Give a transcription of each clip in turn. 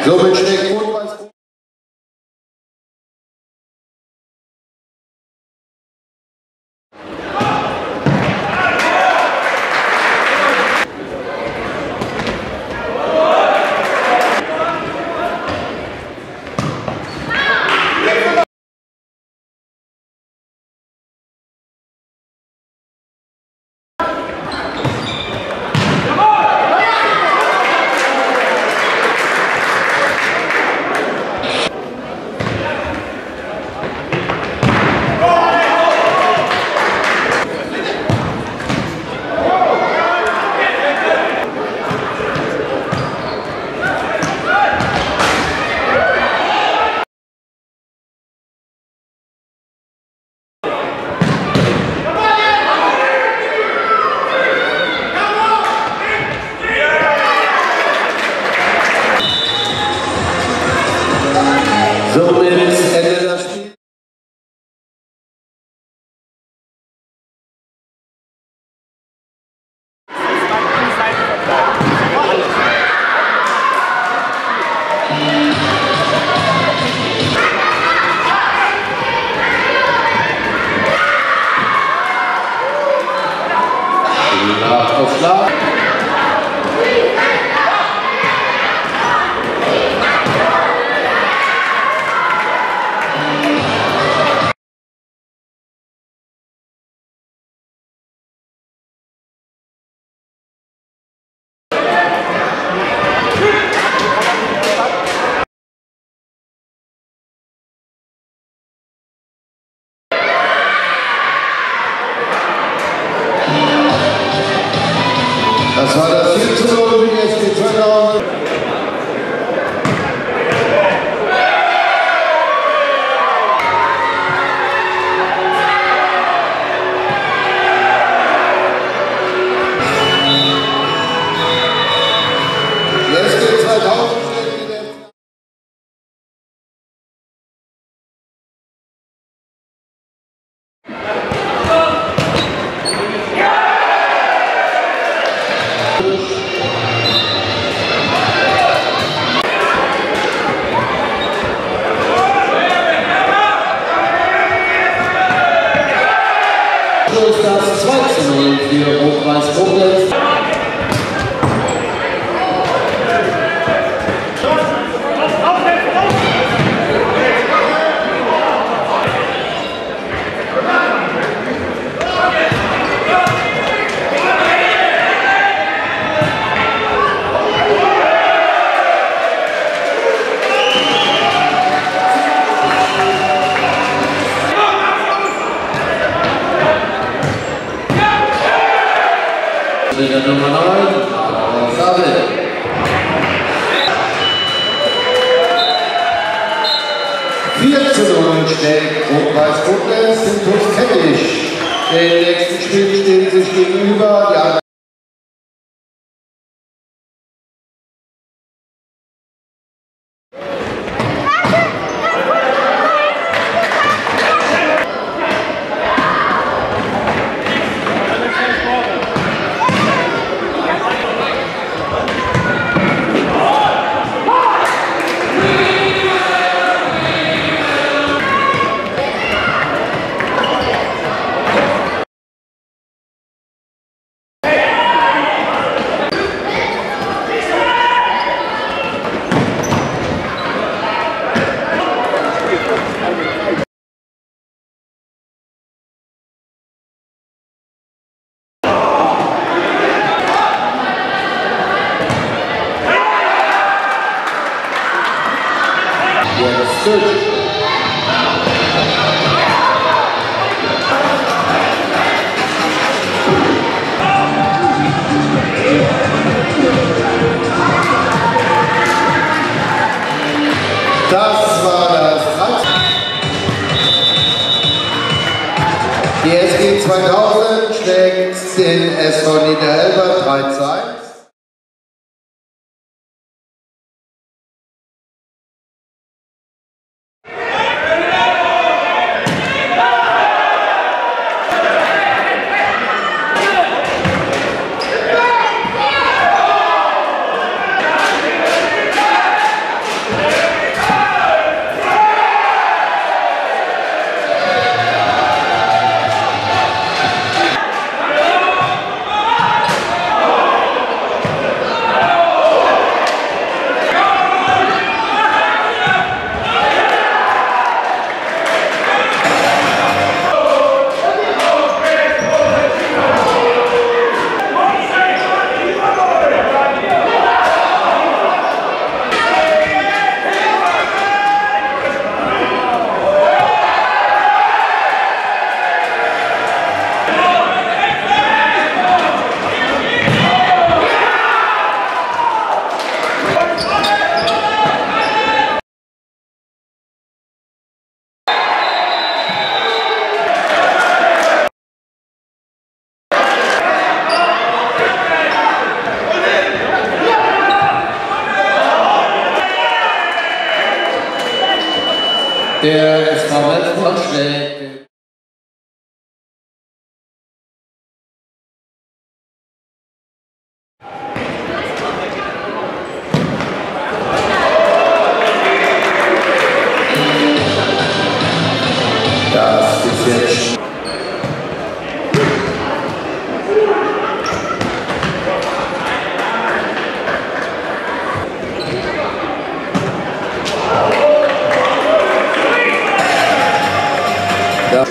Somit schlägt Rot-Weiß. Das war das 4:0 für die SG Zwickau. Die SG 2000 steht wieder. Das 2:0 für Rot-Weiß Koblenz. Der Nummer 9, Sabel. Stellt Rot-Weiß Koblenz den TuS Kettich. Im nächsten Spiel stehen sich gegenüber die anderen. Das war das 13. Die SG 2000 schlägt den SV Niederelber 3:1. Der SV Waldsport schlägt. Das ist jetzt. Ja.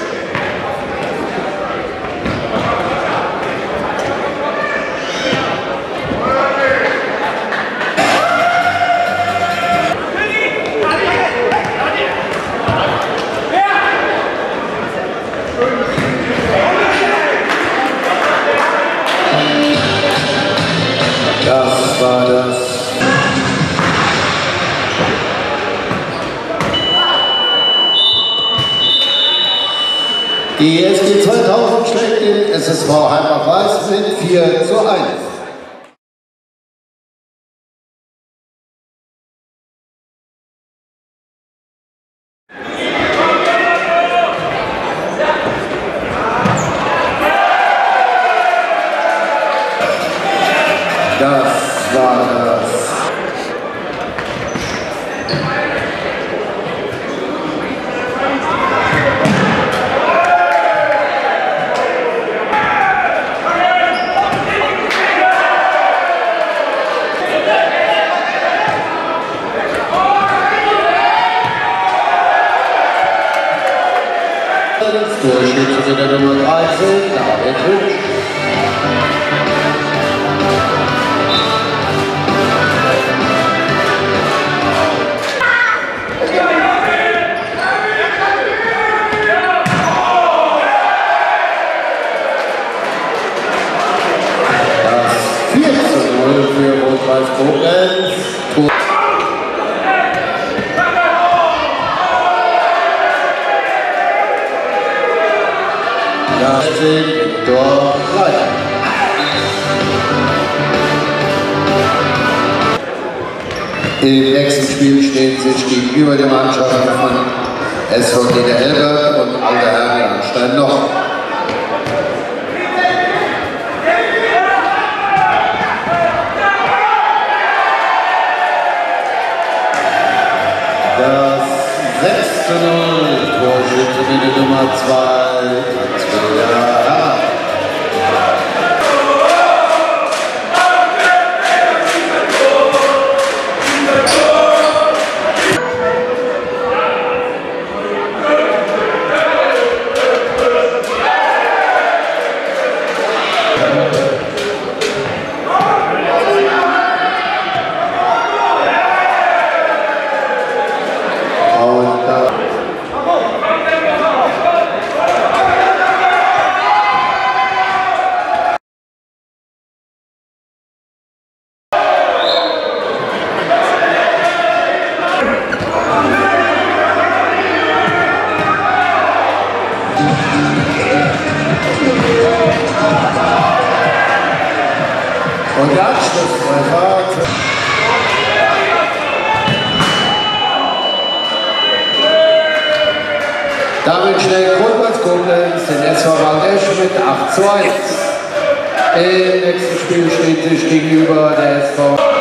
Das war das. Die SG 2000 schlägt den SSV Heimbach-Weiß mit 4:1. Das war das. Torschütze der Nummer 13, David Hübsch. Das 4:0 für Rot-Weiß Koblenz. Victor Leiter. Im nächsten Spiel stehen sich gegenüber der Mannschaft von SV Niederelbe und Alter Herr Jahnstein noch. Das 6:0 Torschütze mit der Nummer 2. Und der Anschlusstreffer. Damit schlägt Rot-Weiß Koblenz den SV Waldesch mit 8:1. Im nächsten Spiel steht sich gegenüber der SV